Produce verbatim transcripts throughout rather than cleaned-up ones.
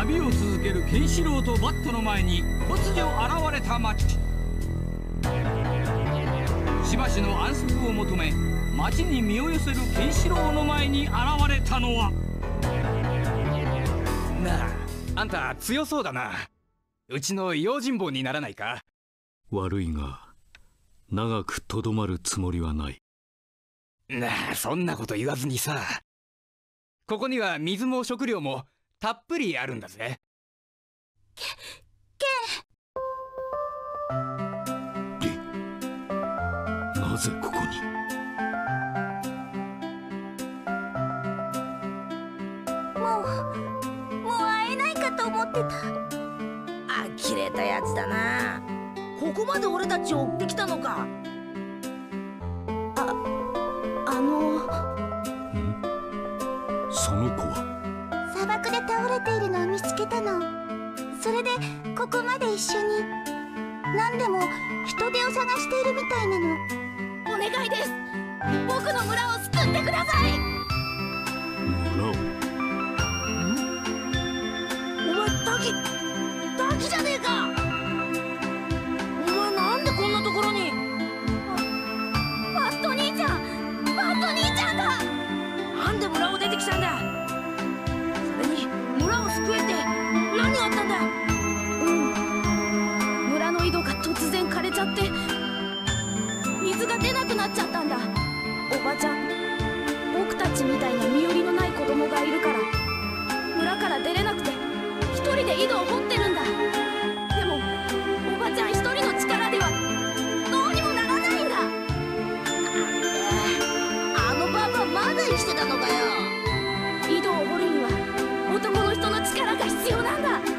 旅を続けるケンシロウとバットの前に突如現れた町。しばしの安息を求め町に身を寄せるケンシロウの前に現れたのは。 なあ、あんた強そうだな。うちの用心棒にならないか？ 悪いが長くとどまるつもりはない。 なあ、そんなこと言わずにさ。ここには水も食料もたっぷりあるんだぜ。 け、けリ、なぜここに？ もう、もう会えないかと思ってた。呆れたやつだな。ここまで俺たちを追ってきたのか。あ、あの。 ん？その子は？ 砂漠で倒れているのを見つけたの。それでここまで一緒に。何でも人手を探しているみたいなの。お願いです。僕の村を救ってください。 村を？ ん？お前タキタキじゃねえか。お前なんでこんなところに。バット兄ちゃん、バット兄ちゃんだ。なんで村を出てきたんだ。それに村を救えって何があったんだ。うん、村の井戸が突然枯れちゃって水が出なくなっちゃったんだ。おばちゃん、僕たちみたいな身寄りのない子供がいるから村から出れなくて一人で井戸を掘ってるんだ。でもおばちゃん一人の力ではどうにもならないんだ。なんであのババアまだ生きてたのかよ。井戸を掘るには男の人の力が必要なんだ。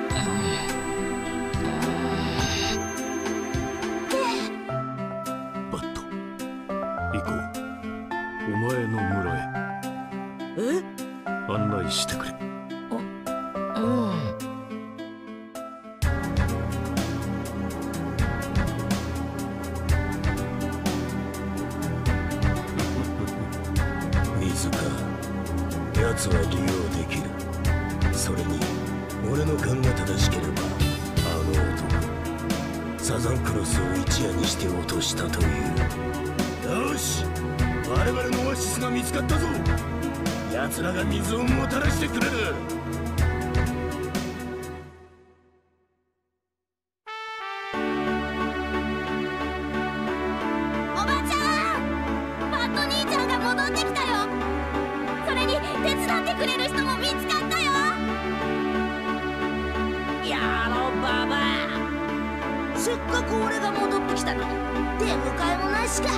バット、行こう。お前の村へ。 え？ 案内してくれ。 うん。 水か。奴は利用できる。それに俺の勘が正しければあの男サザンクロスを一夜にして落としたという。よし、我々のオアシスが見つかったぞ。奴らが水をもたらしてくれる。 おばちゃん、バット兄ちゃんが戻ってきたよ。それに手伝ってくれる人も見つかったよ。やろババア、せっかく俺が戻ってきたのに出迎えもなしか。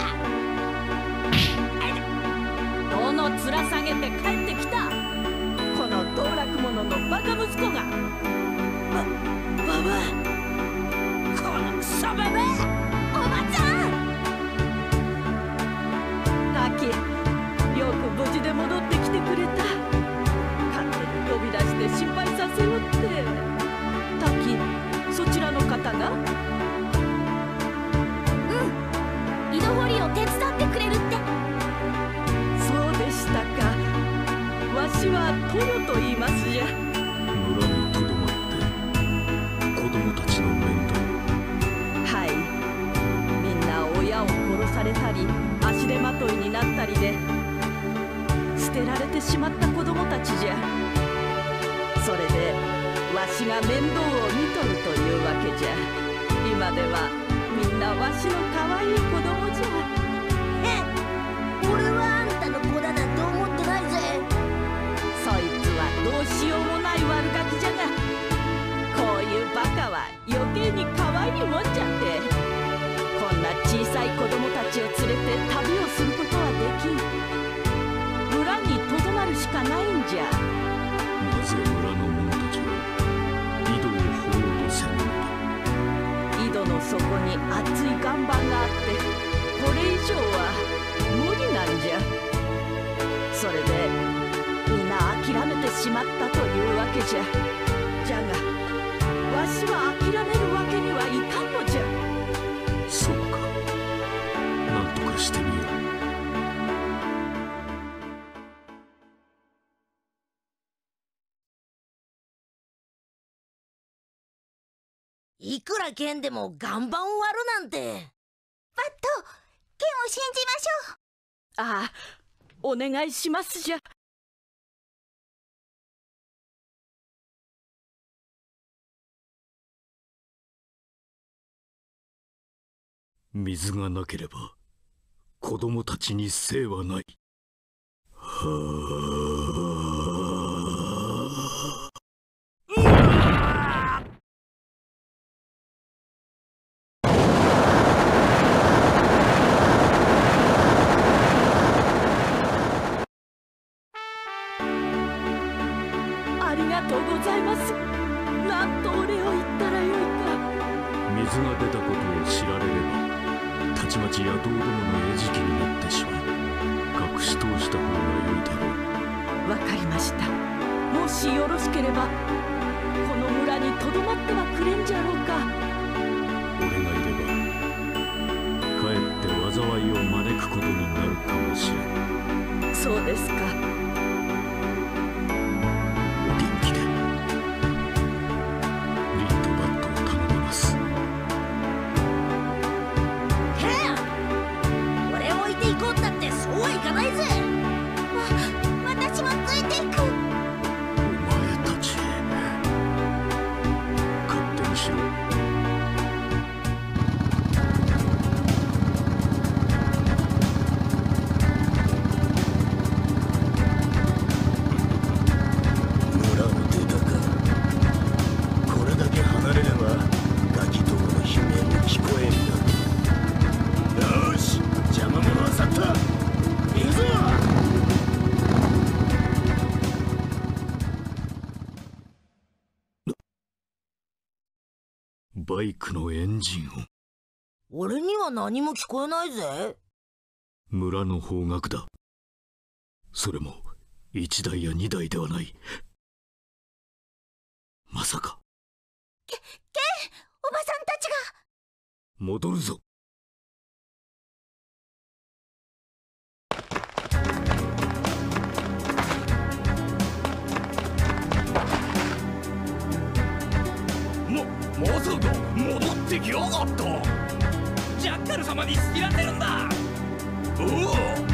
どの面下げて帰ってきたこの道楽者のバカ息子が。 ば、ババア、このクソババア。おばちゃん、 タキ、よく無事で戻ってきてくれた。勝手に呼び出して心配させよって。タキ、そちらの方が？ うん、井戸掘りを手伝ってくれるって。 そうでしたか。わしはトヨと言いますじゃ。 村にとどまって子供たちの面倒。 はい、みんな親を殺されたり足手まといになったりで捨てられてしまった子供たちじゃ。それでわしが面倒を見とるというわけじゃ。今ではみんなわしの可愛い子供じゃ。 え、俺はあんたの子だなんて思ってないぜ。 そいつはどうしようもない悪ガキじゃが、こういうバカは余計に可愛いもんじゃって。こんな小さい子供たちを連れて旅をすることはできん。村にとどまるしかないんじゃ。 なぜ村の者たちは井戸を掘ろうとせぬのだ。 井戸の底に熱い岩盤があって、これ以上は無理なんじゃ。それでみんな諦めてしまったというわけじゃ。じゃがわしは諦めるわけにはいかんのじゃ。 そうか、なんとかしてみよう。 いくら剣でも岩盤を割るなんて。バット、剣を信じましょう。 ああ、お願いしますじゃ。 水がなければ子供たちに生はない。はありがとうございます。なんとお礼を言ったらよいか。 水が出たことを知られればたちまち野党どもの餌食になってしまう。隠し通した方が良いだろう。 わかりました。もしよろしければこの村にとどまってはくれんじゃろうか。 俺がいればかえって災いを招くことになるかもしれん。 そうですか。 お元気で。リッドバットを頼みます。 俺を置いていこうったってそうはいかないぜ。わ、私もついていく。 お前たち勝手にしろ。 村を出たか。これだけ離れればガキどもの悲鳴も聞こえんだ。よし、邪魔者は去った。行くぞ。 バイクのエンジン音。 俺には何も聞こえないぜ。 村の方角だ。それも一台や二台ではない。まさかケン、おばさんたちが。 戻るぞ。 も、まさか戻ってきやがった。ジャッカル様に仕切らせるんだ。おお。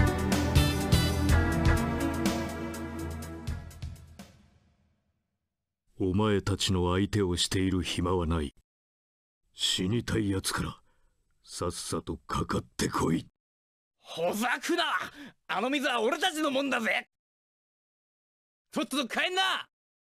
お前たちの相手をしている暇はない。死にたいやつからさっさとかかってこい。 ほざくな。あの水は俺たちのもんだぜ。とっとと帰んな。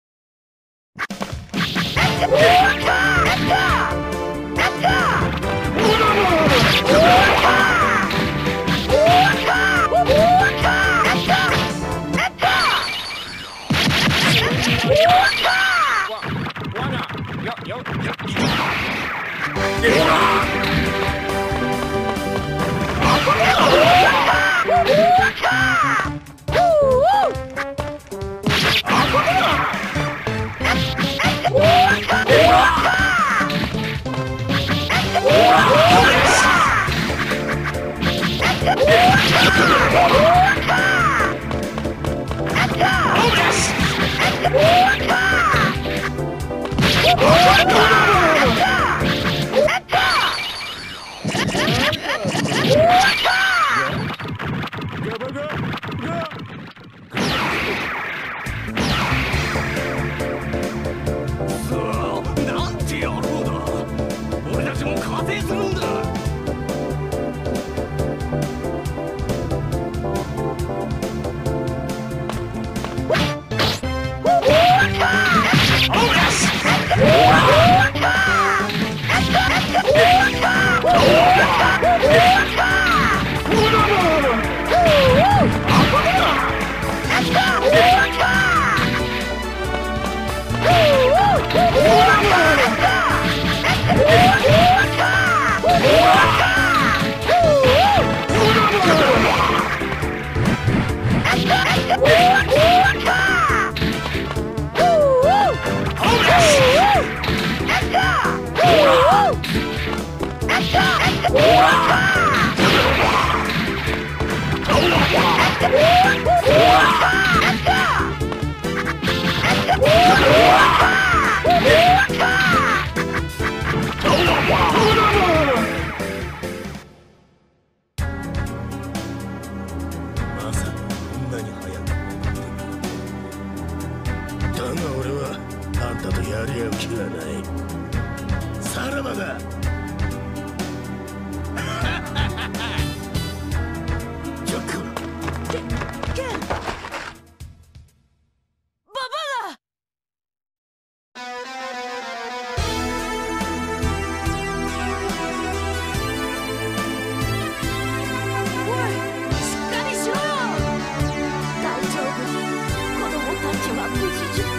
なんて野郎だ。俺たちも加勢するんだ。 Let's go! んたとやり合う気はない。さらばだ。ジャック。 ケケン、ババが。おい、しっかりしろよ。大丈夫、子供たちは無事じゃ。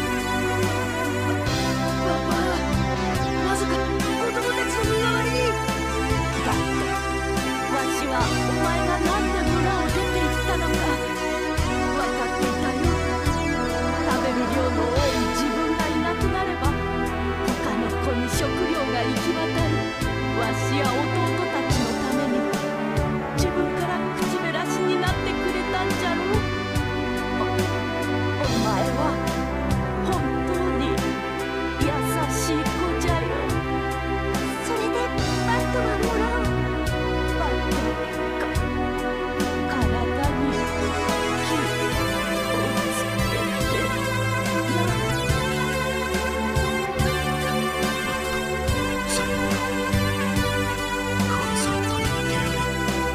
ババア、まさか子供たちの身代わりに。だってわしはお前がなんで村を出て行ったのか分かっていたよ。食べる量の多い自分がいなくなれば他の子に食料が行き渡る。わしや弟たちのために自分から口減らしになってくれたんじゃろう。お、お前は本当に優しい子じゃよ。それでバットはもらう。バットか体に火をつけてな。 さよなら。母さんと言ってやれ。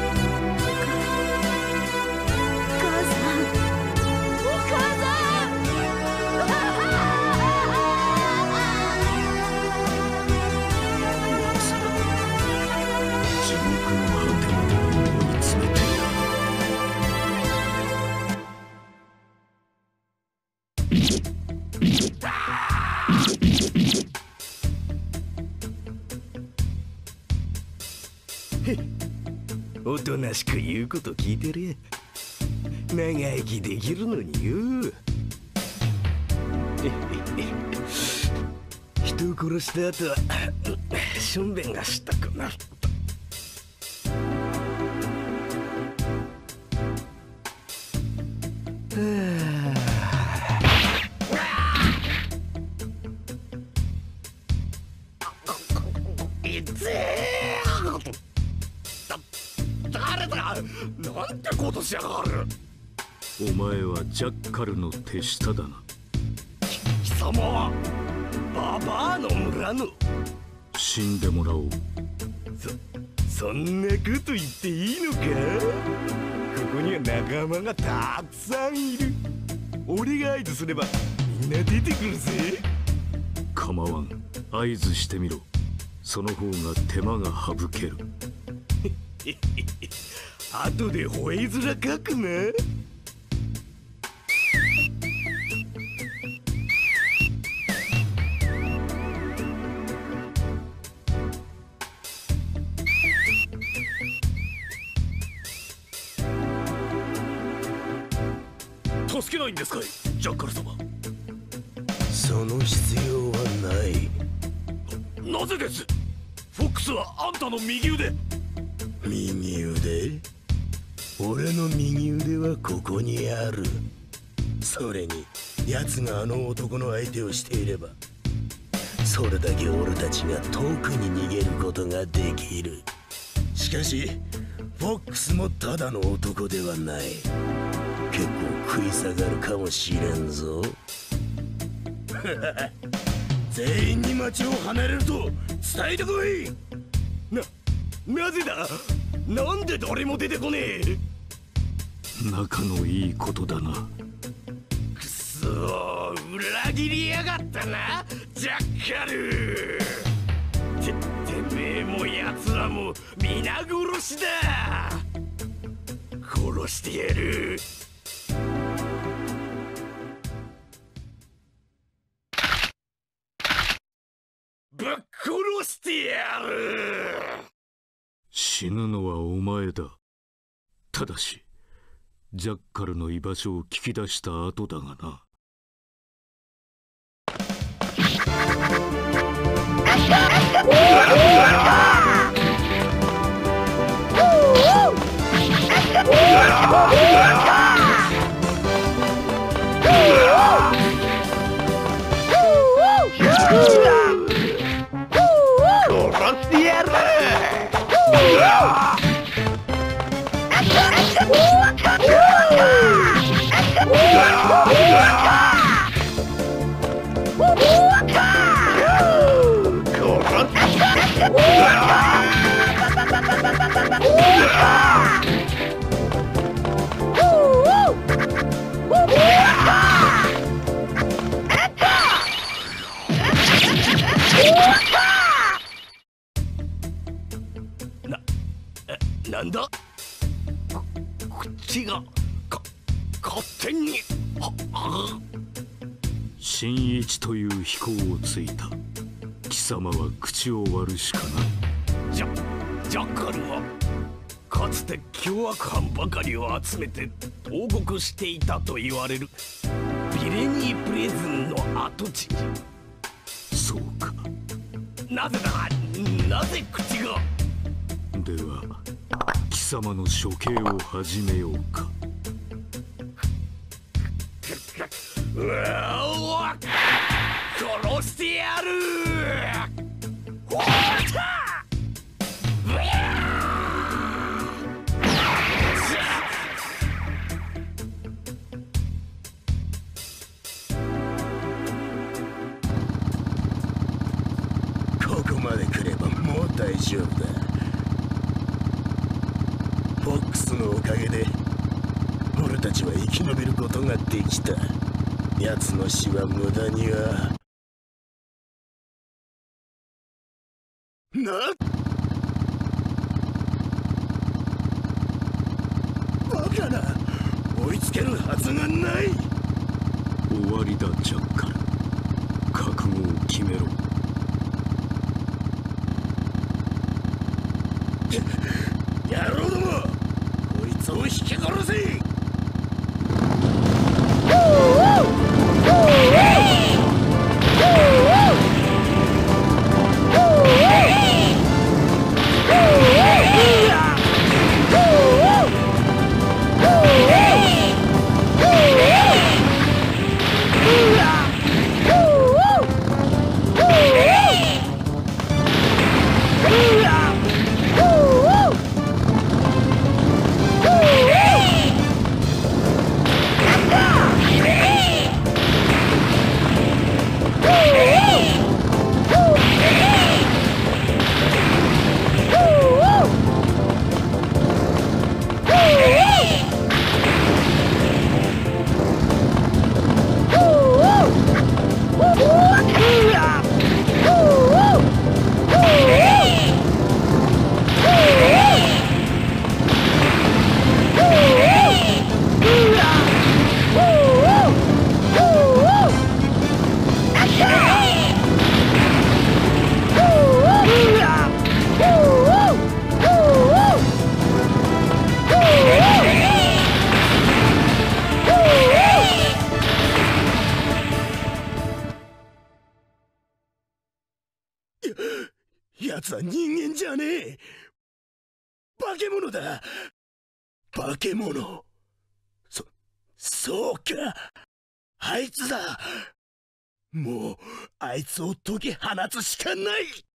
母さん、お母さん。 奴ら地獄の果てまで追い詰めてやる。おとなしく言うこと聞いてる。長生きできるのによ。人を殺した後はしょんべんがしたくなる。 誰だ。なんてことしやがる。 お前はジャッカルの手下だな。 貴様はババアの村の。 死んでもらおう。 そんなこと言っていいのか。ここには仲間がたくさんいる。俺が合図すればみんな出てくるぜ。 構わん、合図してみろ。その方が手間が省ける。 後で吠え面かくな。 助けないんですかい、ジャッカル様。 その必要はない。 なぜです。フォックスはあんたの右腕。 右腕？俺の右腕はここにある。それに奴があの男の相手をしていればそれだけ俺たちが遠くに逃げることができる。しかしフォックスもただの男ではない。結構食い下がるかもしれんぞ。全員に町を離れると伝えてこい。な、なぜだ。なんで誰も出てこねえ。 仲のいいことだな。 くそー、裏切りやがったなジャッカル。て、てめえも奴らも皆殺しだ。殺してやる。ぶっ殺してやる。 死ぬのはお前だ。ただしジャッカルの居場所を聞き出した後だがな。 Woo! なんだ、口がか勝手にはは新一という飛行をついた貴様は口を割るしかない。 ジャジャッカルはかつて凶悪犯ばかりを集めて投獄していたと言われるビレニープレズンの跡地。 そうか。 なぜだ、なぜ口が。 では貴様の処刑を始めようか。 うわ、殺してやる。ほーたうわここまで来ればもう大丈夫だ。フォックスのおかげで俺たちは生き延びることができた。奴の死は無駄にはな。バカな、追いつけるはずがない。 終わりだジャッカル、覚悟を決めろ。 野郎ども、こいつを引き殺せ。奴は人間じゃねえ。化け物だ。化け物。そ、そうか。あいつだ。もう、あいつを解き放つしかない。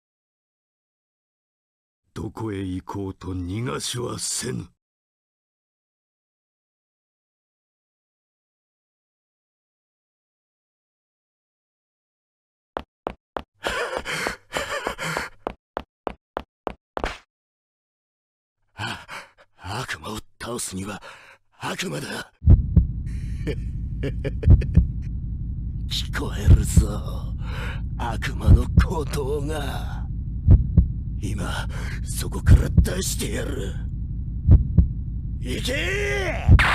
どこへ行こうと逃がしはせぬ。 悪魔を倒すには悪魔だ。聞こえるぞ、悪魔の鼓動が。今そこから出してやる。行けー。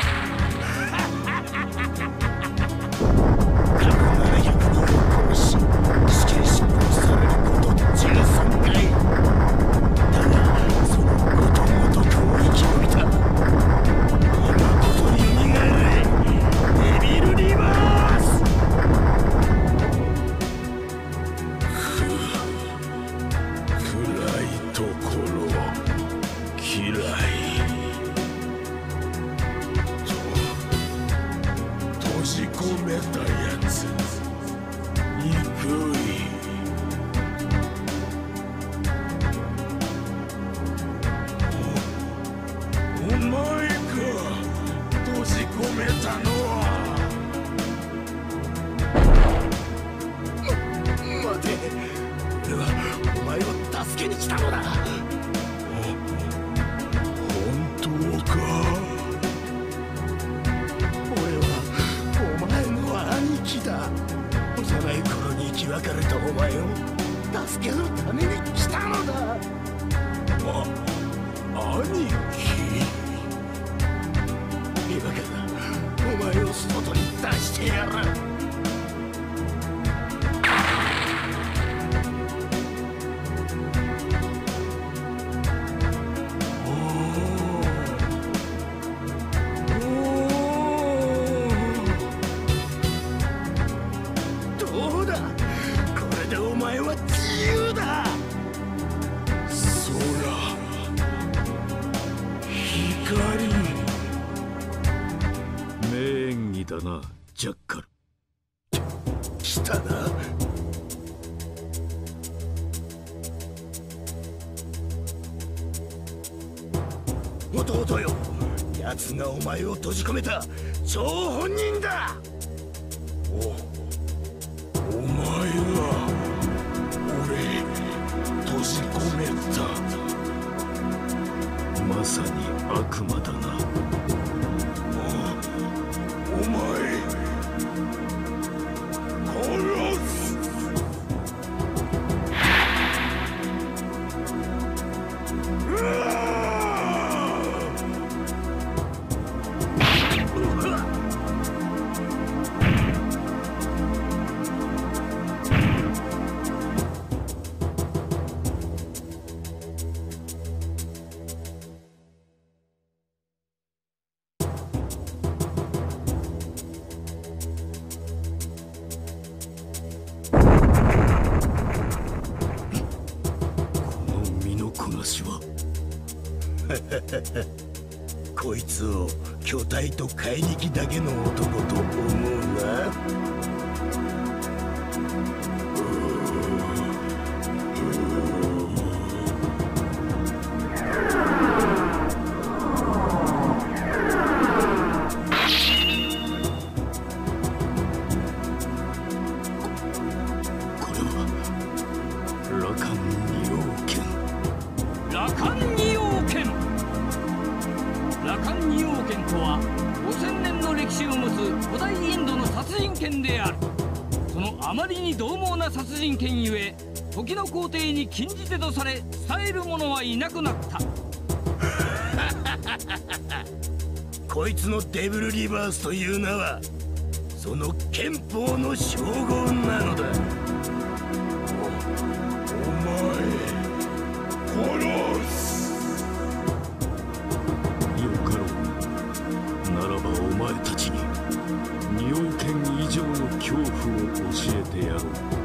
過去ななひゃくにんを殺し死刑執行されることじゅうさんかい。だがそのことごとくを生き延びた。今こそ蘇れ、デビルリバース。暗いところ嫌いと閉じ込めたやつ憎い。お前か、閉じ込めたのは。ま、待て、俺はお前を助けに来たのだ。本当か。俺はお前の兄貴だ。幼い頃に生き別れたお前を助けるために来たのだ。あ兄貴、今からお前を外に出してやる。どうだ、これでお前は自由だ。 名演技だな、ジャッカル。 来たな。弟よ、奴がお前を閉じ込めた張本人だ。お、お前が俺閉じ込めた。 まさに悪魔だな。 お前殺す。うわこいつを巨体と怪力だけの男と思うな。これは羅漢二王剣。 羅漢二王剣。羅漢二王剣とはごせんねんの歴史を持つ古代インドの殺人剣である。そのあまりに獰猛な殺人剣ゆえ、時の皇帝に禁じ手とされ伝える者はいなくなった。 こいつのデブルリバースという名はその憲法の称号なのだ。お、お前殺す。 よかろう。ならばお前たちに二王剣以上の恐怖を教えてやろう。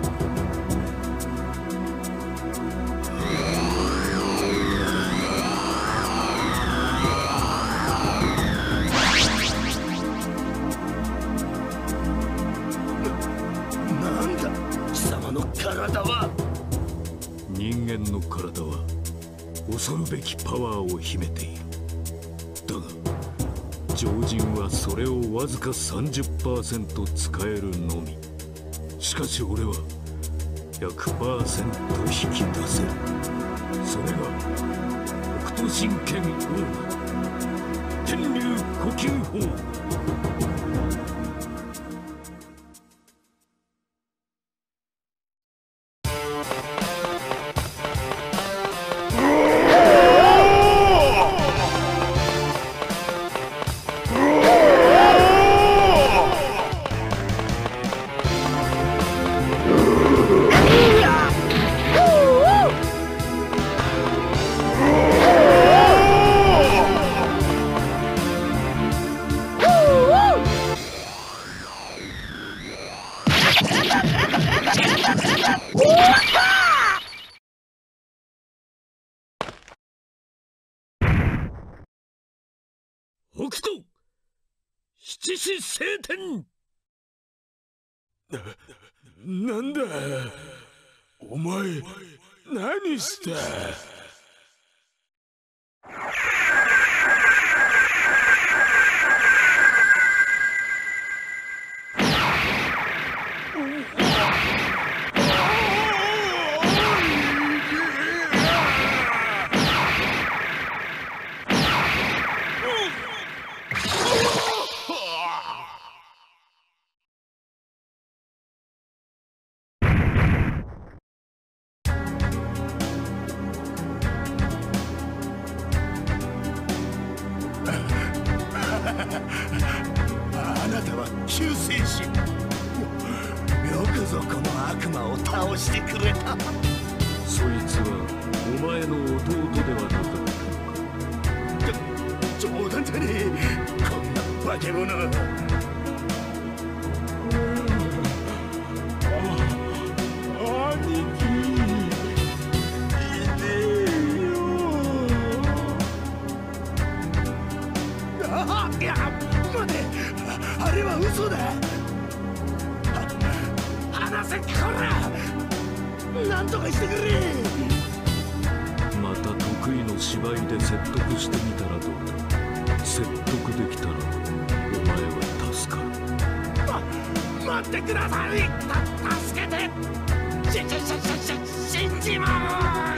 なんだ貴様の体は。 人間の体は恐るべきパワーを秘めている。だが常人はそれをわずか さんじゅっパーセント 使えるのみ。しかし俺は ひゃくパーセント 引き出せる。それが北斗神拳オーガ天竜呼吸法。 北斗七支聖天。 な、なんだお前、何した。 を倒してくれた。 そいつはお前の弟ではなかった。 冗談じゃねえ、こんな化け物。兄貴、いねえよ。あ、いや、待て、あれは嘘だ。話せ、こら、なんとかしてくれ。 また得意の芝居で説得してみたらどうだ。説得できたらお前は助かる。 ま、待ってください。た助けて。ししししし死んじまう。